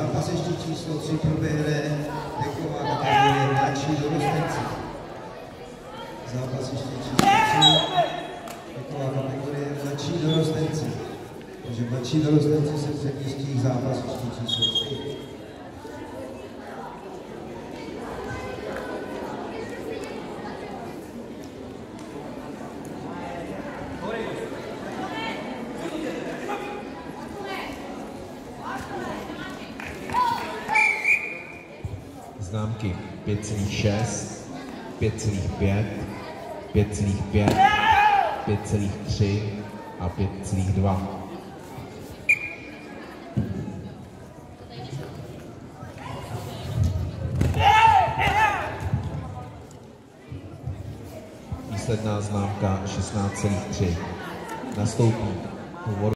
Zápas ještě číslo 3 proběhne věková kategorie mladší dorostenci. Zápas ještě číslo 3 věková kategorie mladší dorostenci. Takže mladší dorostenci se předmístí zápas ještě číslo 3. Známky 5,6, 5,5, 5,5, 5,3 a 5,2. Výsledná známka 16,3. Nastoupí